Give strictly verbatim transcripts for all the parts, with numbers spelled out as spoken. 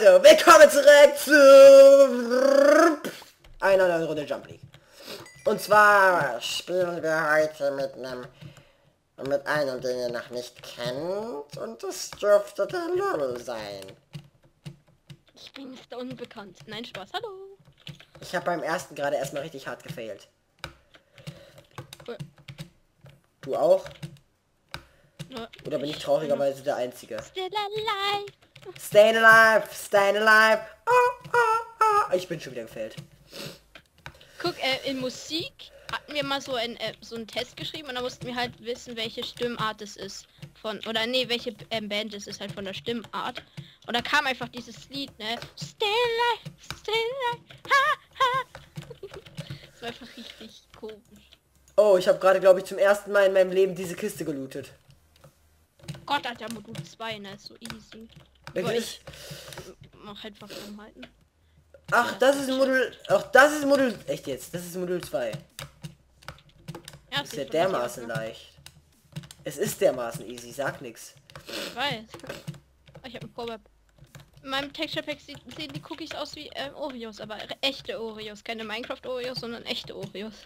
Leute, willkommen zurück zu einer neuen Runde Jump League. Und zwar spielen wir heute mit einem mit einem, den ihr noch nicht kennt, und das dürfte der Lol sein. Ich bin Mister Unbekannt. Nein, Spaß. Hallo. Ich habe beim ersten gerade erstmal richtig hart gefailt. Cool. Du auch? Ja, Oder bin ich traurigerweise der Einzige? Still alive. Staying alive, staying alive. Oh, oh, oh. Ich bin schon wieder gefailt. Guck, äh, in Musik hatten wir mal so ein äh, so einen Test geschrieben und da mussten wir halt wissen, welche Stimmart es ist von, oder nee, welche ähm, Band es ist halt von der Stimmart. Und da kam einfach dieses Lied, ne? Stay alive, stay alive. Ha, ha. Das war einfach richtig komisch. Oh, ich habe gerade, glaube ich, zum ersten Mal in meinem Leben diese Kiste gelootet. Gott, Alter, Modul zwei, ne? Ist so easy. Wirklich? Mach halt warum halten. Ach, Ja, das ist ein Modul. Ach, das ist Modul. Echt jetzt? Das ist Modul zwei. Ja, Ist ja dermaßen leicht. Es ist dermaßen easy, sag nix. Ich weiß. Ich habe ein Vorwärts. In meinem Texture Pack sehen die Cookies aus wie äh, Oreos, aber echte Oreos, keine Minecraft Oreos, sondern echte Oreos.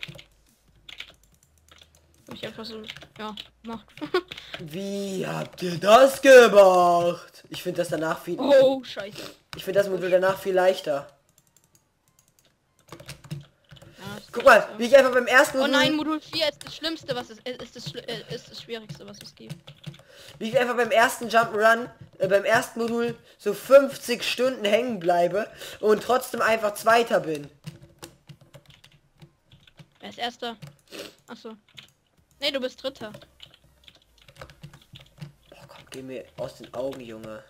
Hab ich einfach so, ja, gemacht. Wie habt ihr das gemacht? Ich finde das danach viel. Oh, scheiße. Ich finde das Modul danach viel leichter. Ja, Guck mal, wie ich einfach beim ersten Oh Modul, nein, Modul vier ist das Schlimmste, was es ist, das, Schli- äh, ist das Schwierigste, was es gibt. wie ich einfach beim ersten Jump'n'Run, äh, beim ersten Modul so fünfzig Stunden hängen bleibe und trotzdem einfach Zweiter bin. Wer ist Erster? Achso. Nee, du bist Dritter. Oh komm, geh mir aus den Augen, Junge.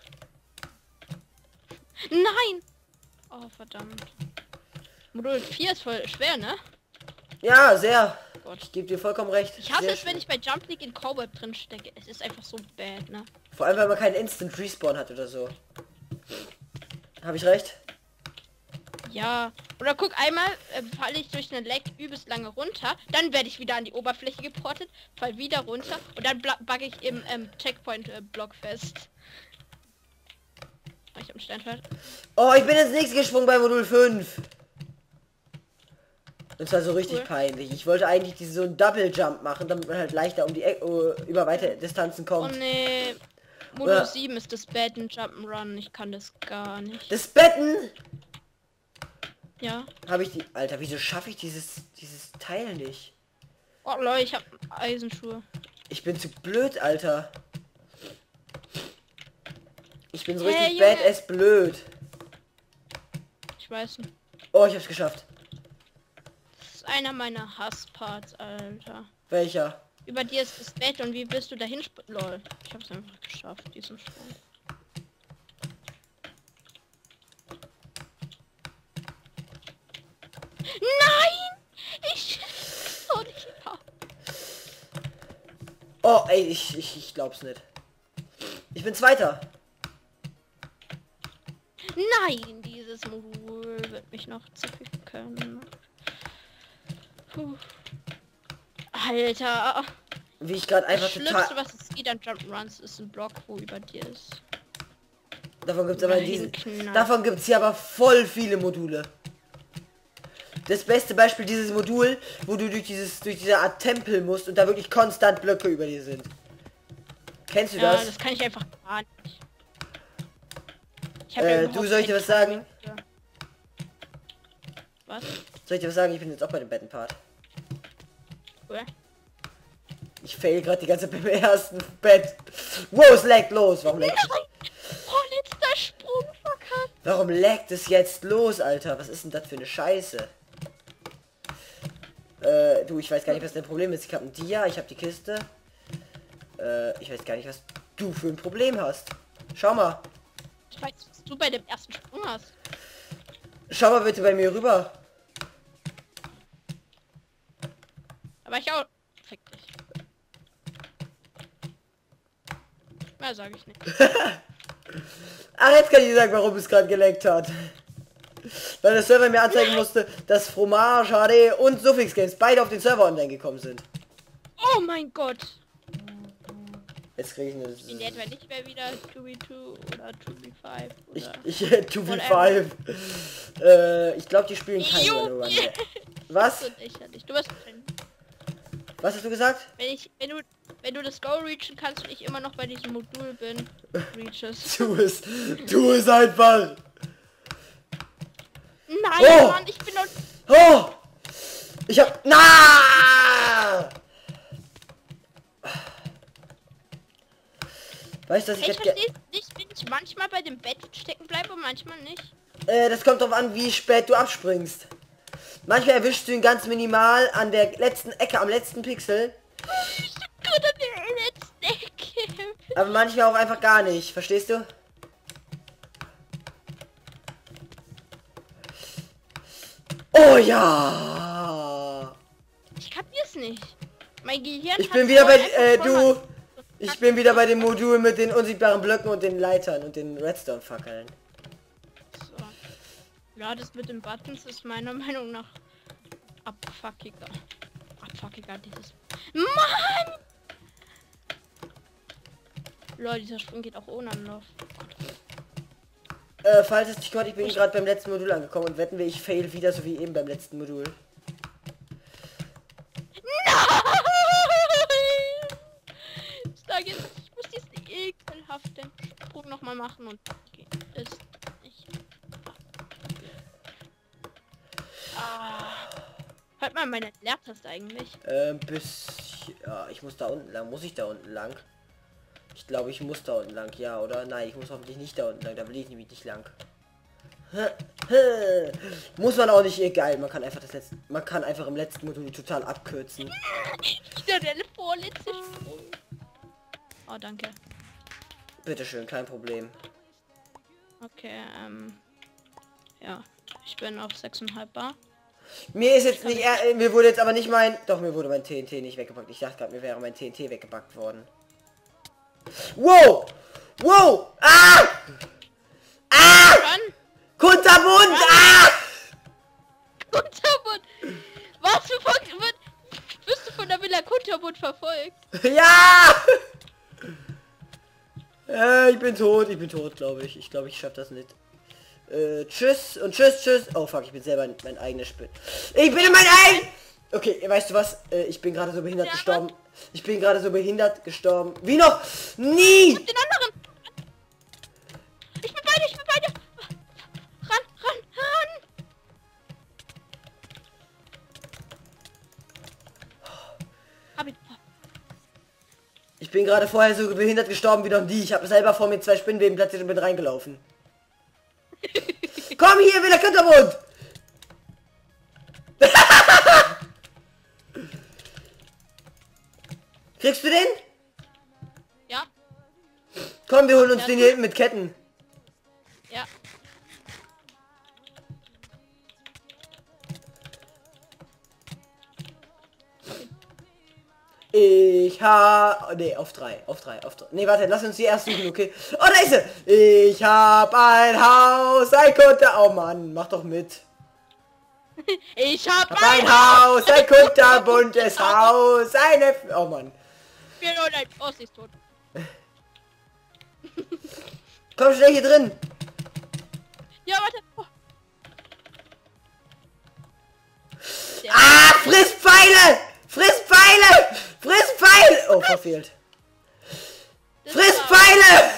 Nein! Oh, verdammt. Modul vier ist voll schwer, ne? Ja, sehr. Gott. Ich gebe dir vollkommen recht. Ich hasse Sehr es, wenn schön. ich bei Jump League in Cobweb drin stecke. Es ist einfach so bad, ne? Vor allem, weil man keinen Instant Respawn hat oder so. Habe ich recht? Ja. Oder guck, einmal äh, falle ich durch eine Leck übelst lange runter, dann werde ich wieder an die Oberfläche geportet, fall wieder runter und dann bugge ich im ähm, Checkpoint-Block äh, fest. Oh, ich hab einen Steinfall. Oh, ich bin ins nächste gesprungen bei Modul fünf. Und zwar so richtig Cool. peinlich. Ich wollte eigentlich diese, so einen Double Jump machen, damit man halt leichter um die Eck, uh, über weite Distanzen Oh kommt. nee. Modul Oder- sieben ist das Bad in Jump'n'Run. Ich kann das gar nicht. Das Betten Ja. habe ich die. Alter, wieso schaffe ich dieses dieses Teil nicht? Oh Leute, ich hab Eisenschuhe. Ich bin zu blöd, Alter. Ich bin so Hey, richtig Junge. badass blöd. Ich weiß nicht. Oh, ich hab's geschafft. Das ist einer meiner Hassparts, Alter. Welcher? Über dir ist das Bett und wie bist du dahin sp- Lol. Ich hab's einfach geschafft, diesen Sprung. Nein! Ich so nicht ab. Oh, ey, ich, ich, ich glaub's nicht. Ich bin Zweiter. Nein, dieses Modul wird mich noch zerficken. Puh. Alter. Wie ich gerade Das einfach Schlimmste, total. was es geht an Jump'n'Runs, ist ein Block, wo über dir ist. Davon gibt's aber in Nein, diesen. Knall. Davon gibt's hier aber voll viele Module. Das beste Beispiel dieses Modul, wo du durch dieses durch diese Art Tempel musst und da wirklich konstant Blöcke über dir sind. Kennst du Ja, das? das kann ich einfach gar nicht. Ich hab Äh, ja du, überhaupt soll ich dir kein was sagen? Timing. Was? Soll ich dir was sagen? Ich bin jetzt auch bei dem Bettenpart. Cool. Ich fail gerade die ganze Zeit beim ersten Bett. Wow, es laggt los. Warum laggt es? Nein! Oh, letzter Sprung verkackt. Warum laggt es jetzt los, Alter? Was ist denn das für eine Scheiße? Äh, du, ich weiß gar nicht, was dein Problem ist. Ich habe ein Dia, ich habe die Kiste. Äh, ich weiß gar nicht, was du für ein Problem hast. Schau mal. Ich weiß, was du bei dem ersten Sprung hast. Schau mal bitte bei mir rüber. Aber ich auch. Fick dich. Mehr sage ich nicht. Ach, jetzt kann ich dir sagen, warum es gerade geleckt hat. Weil der Server mir anzeigen musste, dass Fromage, H D und Suffix Games beide auf den Server online gekommen sind. Oh mein Gott. Jetzt kriege ich eine... Ich bin etwa nicht mehr wieder zwei gegen zwei oder zwei gegen fünf Ich, oder... ich, zwei gegen fünf. Äh, ich glaube, die spielen kein Jo, Valorant mehr. Was? Das ist lächerlich. Du bist drin. Was hast du gesagt? Wenn ich, wenn du, wenn du das Go reachen kannst und ich immer noch bei diesem Modul bin, reaches. Tu es. Tu es einfach. Nein, Oh! Mann, ich bin doch... Oh! Ich hab... Na! Weißt du, dass ich Ich hätte... ge- verstehe nicht, wenn ich manchmal bei dem Bett stecken bleibe und manchmal nicht. Äh, das kommt drauf an, wie spät du abspringst. Manchmal erwischst du ihn ganz minimal an der letzten Ecke, am letzten Pixel. Ich bin gut an der letzten Ecke. Aber manchmal auch einfach gar nicht. Verstehst du? Oh ja! Ich kapier's nicht. Mein Gehirn Ich hat bin wieder bei... einfach Äh, voll du... was- Ich bin wieder bei dem Modul mit den unsichtbaren Blöcken und den Leitern und den Redstone-Fackeln. So. Ja, das mit den Buttons ist meiner Meinung nach abfuckiger. Abfuckiger dieses... Mann! Leute, dieser Sprung geht auch ohne Anlauf. Äh, falls es nicht kommt, ich bin gerade beim letzten Modul angekommen und wetten wir, ich fail wieder, so wie eben beim letzten Modul. Ich sage jetzt, ich muss diesen ekelhaften Sprung nochmal machen und geht es nicht. Ah. Hört mal meine Leertaste eigentlich. Ähm, bis... Ja, ich muss da unten lang. Muss ich da unten lang? Ich glaube, ich muss da unten lang. Ja, oder? Nein, ich muss hoffentlich nicht da unten lang. Da will ich nämlich nicht lang. Muss man auch nicht, egal. Man kann einfach das letzte... Man kann einfach im letzten Modul total abkürzen. Wieder der vorletzte Sprung. Oh, danke. Bitteschön, kein Problem. Okay, ähm... Ja, ich bin auf sechs Komma fünf Bar. Mir ist jetzt nicht... Äh, mir wurde jetzt aber nicht mein... Doch, mir wurde mein T N T nicht weggepackt. Ich dachte gerade, mir wäre mein T N T weggepackt worden. Wow! Wow! Ah! Ah! Wann? Kunterbund! Ah! Kunterbund! Was für Fol- wird, wirst du von der Villa Kunterbund verfolgt? Ja! Äh, ich bin tot, ich bin tot, glaube ich. Ich glaube, ich schaff das nicht. Äh, tschüss und tschüss, tschüss. Oh fuck, ich bin selber mein eigener Spiel. Ich bin in mein eigen... Okay, weißt du was? Äh, ich bin gerade so behindert Ja, gestorben. Ich bin gerade so behindert gestorben. Wie noch? Nie! Den anderen! Ich bin bei dir, ich bin bei dir! Ran, ran, ran! Hab ich... Ich bin gerade vorher so behindert gestorben wie noch nie. Ich habe selber vor mir zwei Spinnweben platziert und bin reingelaufen. Komm hier, wieder Kunterbund! Kriegst du den? Ja, Komm, wir holen uns Ja, den du- hier hinten mit Ketten. ja. Ich ha... Nee, auf drei, auf drei, auf drei. Nee, warte, lass uns die erst suchen, okay? Oh, da ist sie! Ich hab ein Haus, ein Kunter... Oh Mann, mach doch mit. Ich hab Hab ein Haus, ein kunterbuntes Haus, eine... Oh Mann. Wir nur ein... Oh, sie ist tot. Komm schnell hier drin. Ja, warte. Oh. Der- Ah, friss Pfeile! Friss Pfeile! Friss Pfeile! Oh, verfehlt. das Friss war- Pfeile!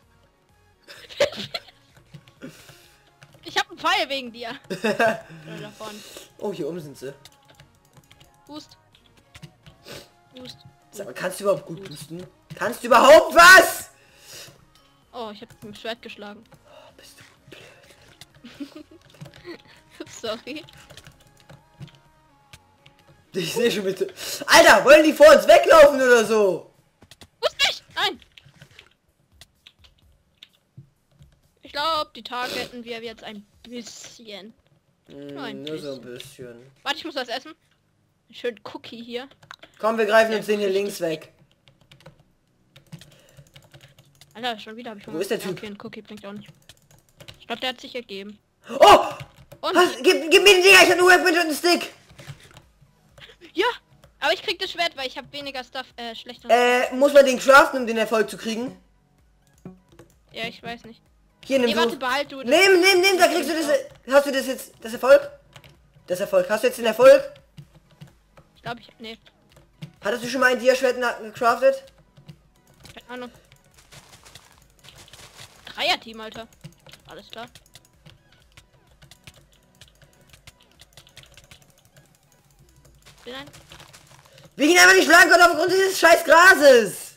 Ich hab einen Pfeil wegen dir. Oder davon. Oh, hier oben sind sie. Boost. Boost. Sag mal, kannst du überhaupt gut boosten? Kannst du überhaupt was? Oh, ich hab mit dem Schwert geschlagen. Oh, bist du blöd. Sorry. Ich sehe schon bitte. Alter, wollen die vor uns weglaufen oder so? Muss nicht! Nein! Ich glaube, die targeten wir jetzt ein bisschen. Nur ein Hm, nur so ein bisschen. bisschen. Warte, ich muss was essen. Einen schönen Cookie hier. Komm, wir greifen uns den hier links weg. Alter, schon wieder habe ich Wo ist der Typ? Okay, ein Cookie bringt auch nicht. Ich glaube, der hat sich ergeben. Oh! Und Was? Gib, gib mir den Dinger, ich hab nur Weapon und einen Stick. ja, aber Aber ich krieg das Schwert, weil ich habe weniger Stuff, äh, schlechter. Äh, muss man den craften, um den Erfolg zu kriegen? Ja, ich weiß nicht. Hier, nimm Nee, du. warte, behalt du das. Nimm, nimm, nimm, da kriegst du das. Hast du das jetzt, das Erfolg? Das Erfolg. Hast du jetzt den Erfolg? Ich glaube, ich, nee, Hattest du schon mal ein Dia-Schwert na- gecraftet? keine Ahnung. Dreier-Team, Alter. Alles klar. Bin ein... Wir gehen einfach nicht schlagen können aufgrund dieses scheiß Grases.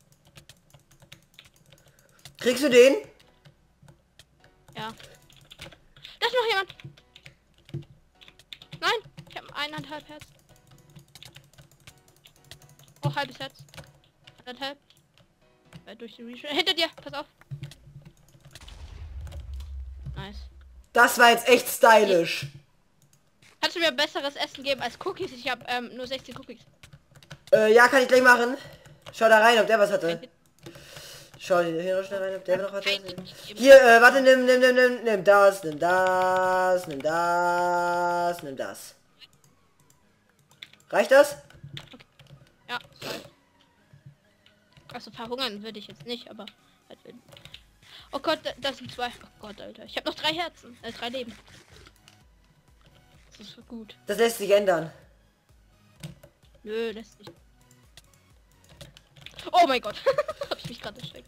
Kriegst du den? Ja. Da ist noch jemand. Nein, ich habe eineinhalb Herz. Oh, halbes Herz. Anderthalb. Äh, durch die Reach. Hinter dir, pass auf. Nice. Das war jetzt echt stylisch. Kannst du mir besseres Essen geben als Cookies? Ich habe ähm, nur sechzehn Cookies. Äh, ja, kann ich gleich machen. Schau da rein, ob der was hatte. Schau hier noch schnell rein, ob der noch was hatte. Hier, äh, warte, nimm, nimm, nimm, nimm, nimm das, nimm das, nimm das, nimm das. Reicht das? Ja, sorry. Also verhungern würde ich jetzt nicht, aber halt will. Oh Gott, da, das sind zwei. Oh Gott, Alter. Ich habe noch drei Herzen. Äh, drei Leben. Das ist so gut. Das lässt sich ändern. Nö, lässt sich. Oh mein Gott. Hab ich mich gerade erschreckt.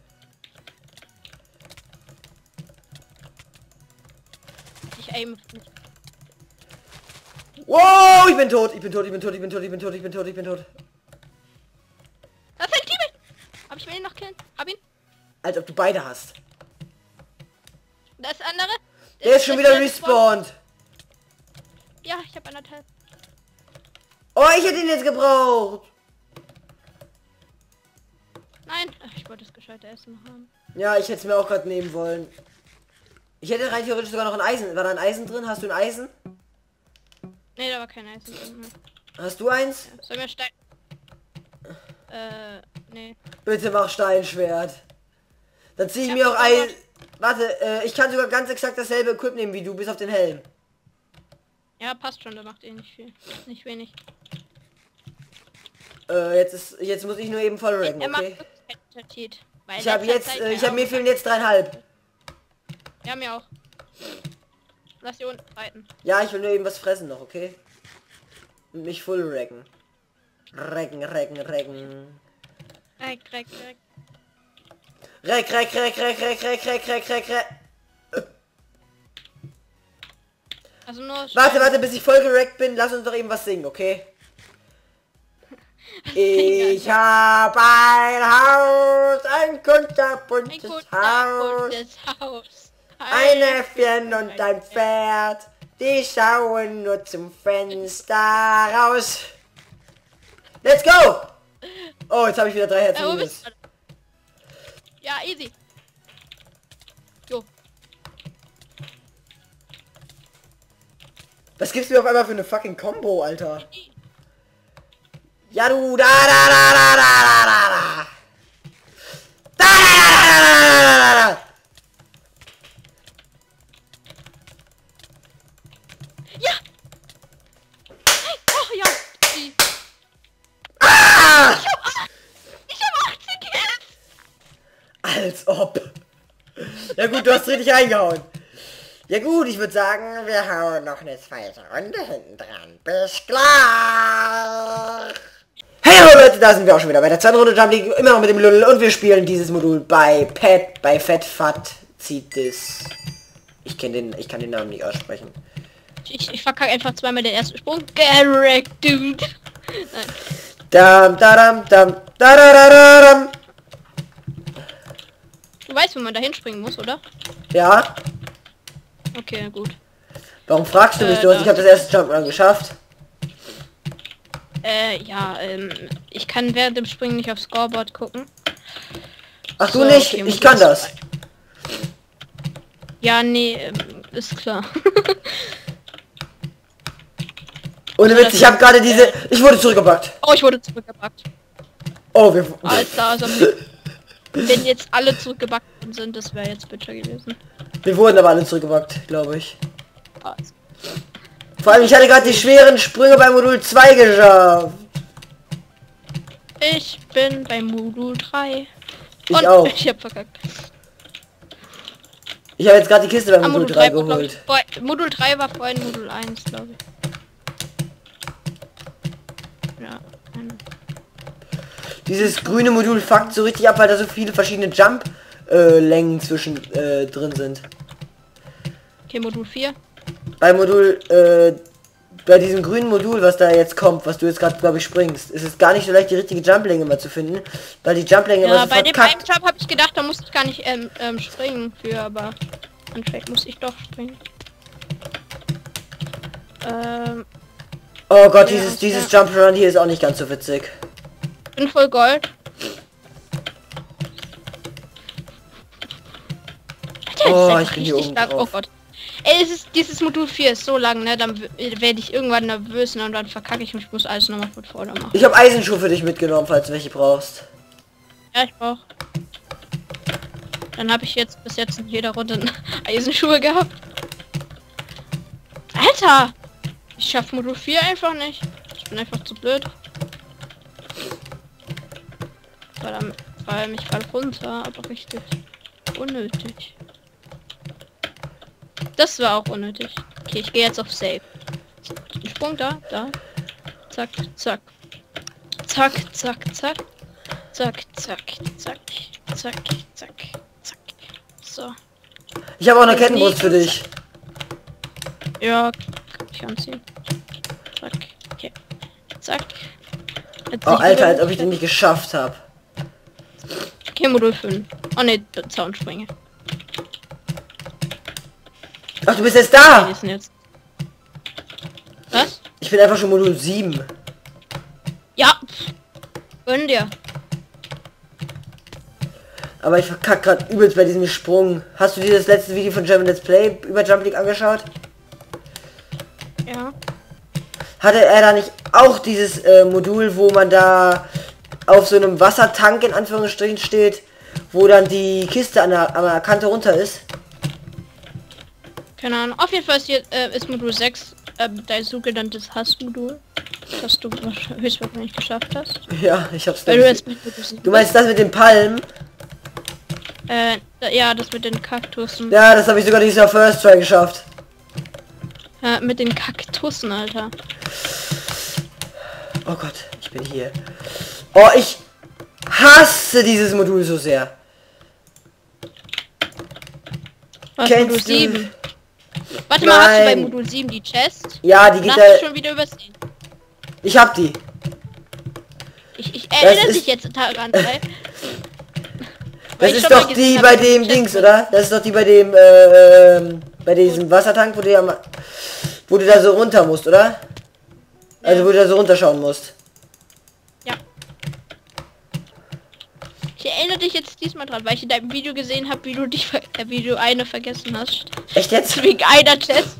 Ich aim nicht. Wow, ich bin tot, ich bin tot, ich bin tot, ich bin tot, ich bin tot, ich bin tot, ich bin tot. Das ist ein Teammate! Hab ich ihn noch killen? Hab ihn? Als ob du beide hast. Das andere? Der ist schon wieder respawned. Ja, ich habe anderthalb. Oh, ich hätte ihn jetzt gebraucht. Nein, ach, ich wollte das gescheite Essen noch haben. Ja, ich hätte es mir auch gerade nehmen wollen. Ich hätte rein theoretisch sogar noch ein Eisen. War da ein Eisen drin? Hast du ein Eisen? Nee, da war kein Eisen drin. Hast du eins? Soll mir Stein... Äh, nee. Bitte mach Steinschwert. Dann ziehe ich Ja, mir auch aber- ein... Warte, äh, ich kann sogar ganz exakt dasselbe Equip nehmen wie du, bis auf den Helm. Ja, passt schon, da macht eh nicht viel. Nicht wenig. Äh, jetzt ist... Jetzt muss ich nur eben voll ranken, Er macht okay? Qualität, weil Ich habe letzter jetzt... Zeit Äh, ich ja habe mir auch- fehlen jetzt dreieinhalb. Ja, mir auch. Lass die unten reiten. Ja, ich will nur eben was fressen noch, okay? Und mich voll recken. Recken, recken, recken. Reck, reck, reck. Reck, reck, reck, reck, reck, reck, reck, reck, reck, reck. Also nur... Warte, warte, bis ich voll gereckt bin. Lass uns doch eben was singen, okay? Ich hab ein Haus, ein Ein kunterbuntes gutes Haus, Haus. ein Äffchen und ein Pferd, die schauen nur zum Fenster raus. Let's go! Oh, jetzt habe ich wieder drei Herzen Äh, wo minus. bist du? Ja, easy. Jo. Was gibst du mir auf einmal für eine fucking Combo, Alter? Ja, du da da da da da da da da. Da da da da da da. Ja! Hey, oh ja! Die- Ah! Ich hab, ach- ich hab achtzehn Kills! Als ob. Ja gut, du hast richtig reingehauen. Ja gut, ich würde sagen, wir hauen noch eine zweite Runde hinten dran. Bis gleich. Hey hallo Leute, da sind wir auch schon wieder bei der zweiten Runde Jump League, immer noch mit dem Lull und wir spielen dieses Modul bei Pet, bei Fetfat zieht es. Ich kenne den, ich kann den Namen nicht aussprechen. Ich, ich verkacke einfach zweimal den ersten Sprung. Garrick, dude. Nein. Dam, dadam, dam, dadadadadam. Du weißt, wo man da hinspringen muss, oder? Ja, Okay, gut. warum fragst du mich Äh, so? da- Ich habe das erste Jump Run geschafft. Äh, ja, ähm, ich kann während dem Springen nicht aufs Scoreboard gucken. Ach du So, nicht? okay, Ich kann Modul das. zwei. Ja, nee, ähm, ist klar. Ohne Witz, ich habe gerade diese... Ich wurde zurückgepackt. Oh, ich wurde zurückgepackt. Oh, wir... Alter, also, wenn jetzt alle zurückgepackt sind, das wäre jetzt bitter gewesen. Wir wurden aber alle zurückgepackt, glaube ich. Also, Vor allem, ich hatte gerade die schweren Sprünge bei Modul zwei geschafft. Ich bin bei Modul drei. Ich Und auch. ich hab verkackt. Ich habe jetzt gerade die Kiste beim Ah, Modul Modul drei drei war, glaub geholt. ich, vor, Modul drei war vorhin Modul eins, glaube ich. Ja. Eine. Dieses grüne Modul fuckt so richtig ab, weil da so viele verschiedene Jump-Längen zwischen äh, drin sind. Okay, Modul vier. Bei Modul, äh, bei diesem grünen Modul, was da jetzt kommt, was du jetzt gerade, glaube ich, springst, ist es gar nicht so leicht, die richtige Jump-Länge mal zu finden, weil die Jump-Länge immer Ja, so bei dem verkackt. einen Jump habe ich gedacht, da musste ich gar nicht ähm, ähm, springen für, aber anscheinend muss ich doch springen. Ähm, Oh Gott, Ja, dieses, dieses ja. Jump Run hier ist auch nicht ganz so witzig. bin voll Gold. Alter, Oh, das ist ich bin hier richtig oben lang. Oh drauf. Gott. Ey, es ist, dieses Modul vier ist so lang, ne? Dann werde ich irgendwann nervös, ne? Und dann verkacke ich und ich muss alles nochmal von vorne machen. Ich habe Eisenschuhe für dich mitgenommen, falls du welche brauchst. Ja, ich brauch. Dann habe ich jetzt bis jetzt in jeder Runde Eisenschuhe gehabt. Alter! Ich schaff Modul vier einfach nicht. Ich bin einfach zu blöd. Weil, dann, weil ich fall runter, aber richtig unnötig. Das war auch unnötig. Okay, ich gehe jetzt auf Save. Ein Sprung da, da. Zack, zack. Zack, zack, zack. Zack, zack, zack. Zack, zack, zack. So. Ich habe auch eine Jetzt Kettenbrust für liegen. dich. Ja, kann ich anziehen. Zack. Okay. Zack. Jetzt Oh, nicht Alter, wieder als ob ich den nicht geschafft habe. Okay, Modul fünf. Oh ne, Zaunspringe. Ach, du bist jetzt Die da! sind jetzt. Was? Ich bin einfach schon Modul sieben. Ja. Gönn dir. Aber ich verkack gerade übelst bei diesem Sprung. Hast du dir das letzte Video von German Let's Play über Jump League angeschaut? Ja. Hatte er da nicht auch dieses äh, Modul, wo man da auf so einem Wassertank in Anführungsstrichen steht, wo dann die Kiste an der, an der Kante runter ist? Keine Ahnung. Auf jeden Fall ist, hier, äh, ist Modul sechs äh, dein sogenanntes Hassmodul. Das du höchstwahrscheinlich geschafft hast. Ja, ich hab's Weil du nicht. jetzt mit Modul sieben Du meinst das mit den Palmen? Äh, ja, das mit den Kaktussen. Ja, das habe ich sogar dieses Jahr First Try geschafft. Äh, mit den Kaktussen, Alter. Oh Gott, ich bin hier. Oh, ich hasse dieses Modul so sehr. Was, Kennst Modul du- sieben? Warte mal, hast du bei Nein. Modul sieben die Chest? Ja, die Dann geht hast du da. schon wieder übersehen. Ich hab die. Ich, ich erinnere ist- dich jetzt daran, weil... Das weil ich ist schon mal doch die gesehen bei habe, dem die Chest Dings, mit- oder? Das ist doch die bei dem, äh, ähm, bei diesem Wassertank, wo du ja mal, wo du da so runter musst, oder? Also Ja. wo du da so runterschauen musst. Ja. Ich erinnere dich jetzt diesmal dran, weil ich in deinem Video gesehen habe, wie du dich, ver- äh, wie du eine vergessen hast. Echt jetzt? Wegen einer Chest.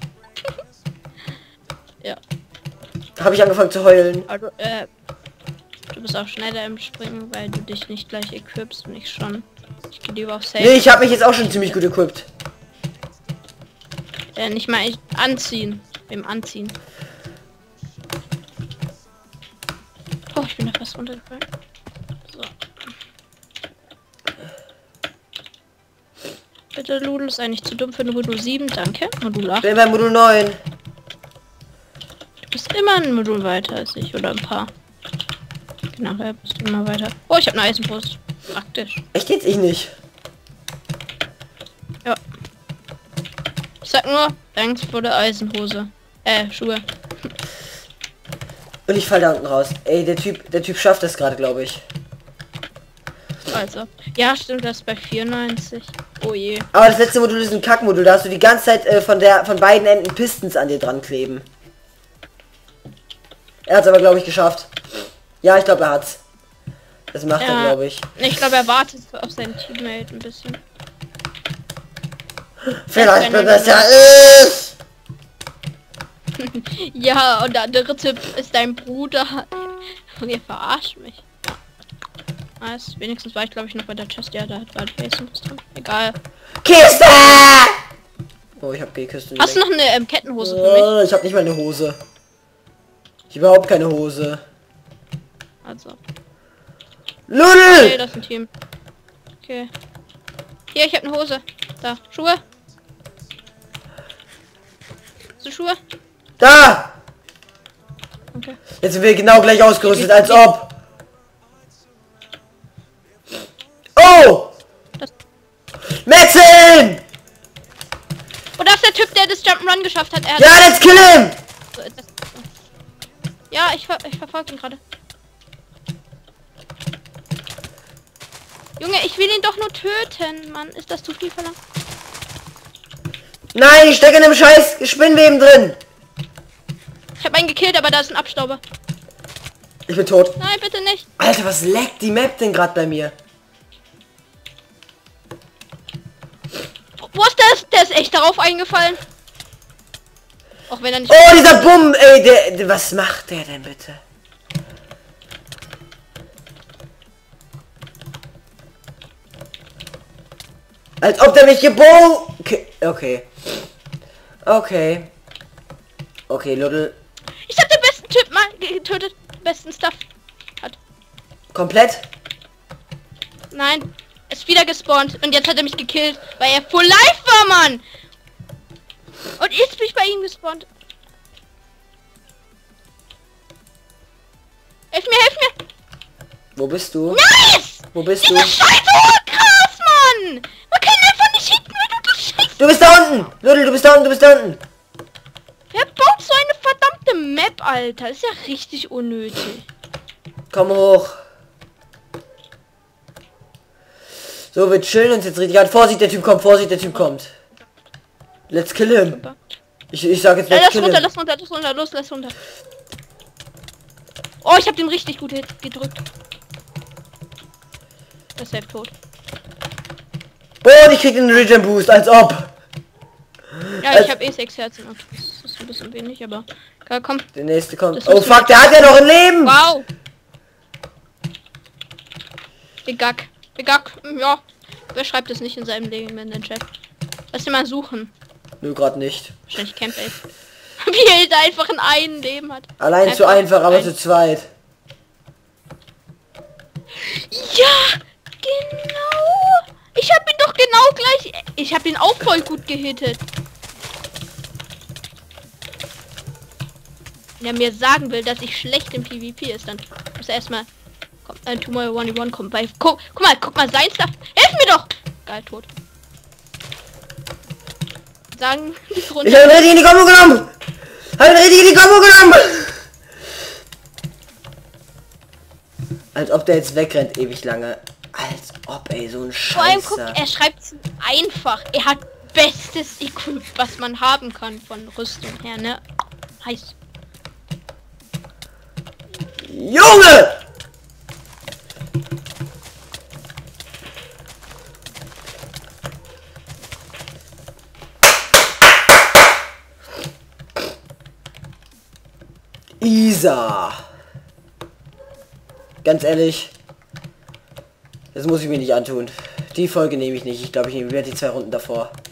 Ja. Habe ich angefangen zu heulen. Also, äh, du bist auch schneller im Springen, weil du dich nicht gleich equipst und ich schon. Ich gehe lieber auf Safe. Nee, ich habe mich jetzt auch schon ziemlich gut equipped. Äh, nicht mal ich- anziehen. Beim Anziehen. Oh, ich bin da fast runtergefallen. So. Bitte, Ludel ist eigentlich zu dumm für eine Modul sieben, danke. Modul acht. Bin bei Modul neun. Du bist immer ein Modul weiter als ich, oder ein paar. Nachher bist du immer weiter. Oh, ich habe eine Eisenbrust. Praktisch. Echt jetzt? Ich nicht. Ja. Ich sag nur, thanks für die Eisenhose. Äh, Schuhe. Und ich fall da unten raus. Ey, der Typ, der Typ schafft das gerade, glaube ich. Also. Ja, stimmt, das ist bei vierundneunzig. Oh je. Aber das letzte Modul ist ein Kackmodul. Da hast du die ganze Zeit äh, von der von beiden Enden Pistons an dir dran kleben. Er hat's aber, glaube ich, geschafft. Ja, ich glaube, er hat's. Das macht er, Ja. glaube ich. Ich glaube, er wartet auf seinen Teammate ein bisschen. Vielleicht wenn bin er- das ja ich. Ja, und der andere Tipp ist dein Bruder. Ihr verarscht mich. Ja. Nice. Wenigstens war ich, glaube ich, noch bei der Chest. Ja, da war die Base drin. Egal. Kiste! Oh, ich habe G-Kiste. Hast du noch eine ähm, Kettenhose für mich? Oh, ich habe nicht mal eine Hose. Ich hab überhaupt keine Hose. Also. Okay, Ludel! das ist ein Team. Okay. Hier, ich habe eine Hose. Da, Schuhe. So Schuhe. Da! Okay. Jetzt sind wir genau gleich ausgerüstet, als ob. Oh! Das Metzeln! Und das ist der Typ, der das Jump'n'Run geschafft hat. Er hat Ja, let's kill him! so, das, ja, ich, ver ich verfolge ihn gerade. Junge, ich will ihn doch nur töten, Mann. Ist das zu viel verlangt? Nein, ich stecke in einem scheiß Spinnweben drin. Ich habe einen gekillt, aber da ist ein Abstauber. Ich bin tot. Nein, bitte nicht. Alter, was leckt die Map denn gerade bei mir? Wo ist das? Der ist echt darauf eingefallen. Auch wenn er nicht... Oh, dieser Bumm, ey, der, der, was macht der denn bitte? Als ob der mich gebogen... Okay, okay. Okay. Okay, Ludel. Ich hab den besten Typ mal getötet. Besten Stuff hat. Komplett? Nein. Ist wieder gespawnt. Und jetzt hat er mich gekillt, weil er full life war, Mann. Und jetzt bin ich bei ihm gespawnt. Helf mir, helf mir. Wo bist du? Nice! Wo bist du? Diese Scheiße, oh, krass, Mann. Man kann einfach nicht hitten, wenn du das schickst. Du bist da unten! Ludel, du bist da unten, du bist da unten! Wer baut so eine verdammte Map, Alter? Das ist ja richtig unnötig. Komm hoch. So, wir chillen uns jetzt richtig an. Vorsicht, der Typ kommt, Vorsicht, der Typ kommt. Let's kill him. Ich, ich sag jetzt Ja, let's lass kill runter, him. lass runter, lass runter, los, lass runter. Oh, ich hab den richtig gut hit- gedrückt. Er ist safe tot. Boah, ich krieg den Regen Boost, als ob. Ja, Als- ich habe eh sechs Herzen. Okay, das ist ein bisschen wenig, aber... Ja, komm. Der nächste kommt. Das Oh müssen fuck, der hat ja noch ein Leben! Wow. Begag. Begag. Ja. Wer schreibt es nicht in seinem Leben in den Chat? Lass ihn mal suchen. Nö, gerade nicht. Wahrscheinlich Camp Ace. Wie er da einfach in einem Leben hat. Allein zu einfach, aber ein- zu zweit. Ja, genau. Ich habe ihn doch genau gleich. Ich habe ihn auch voll gut gehittet. Wenn er mir sagen will, dass ich schlecht im PvP ist, dann muss er erstmal ein Tomorrow one one kommt bei. Guck, guck mal, guck mal, sein Stuff. Hilf mir doch! Geil, tot. Sagen die Grund. Ich hab ihn richtig in die Kombo genommen! Hab ihn richtig in die Kombo genommen! Als ob der jetzt wegrennt, ewig lange. Als ob, ey, so ein Vor allem guck, Scheiße. er schreibt einfach. Er hat bestes Equip, was man haben kann von Rüstung her, ne? Heiß. Junge! Isa. Ganz ehrlich, das muss ich mir nicht antun. Die Folge nehme ich nicht. Ich glaube, ich werde die zwei Runden davor.